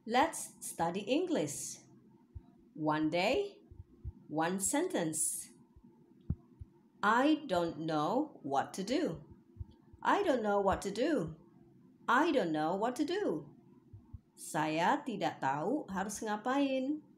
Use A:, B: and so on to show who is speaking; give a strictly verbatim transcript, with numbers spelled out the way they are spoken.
A: Let's study English. One day, one sentence. I don't know what to do. I don't know what to do. I don't know what to do. Saya tidak tahu harus ngapain.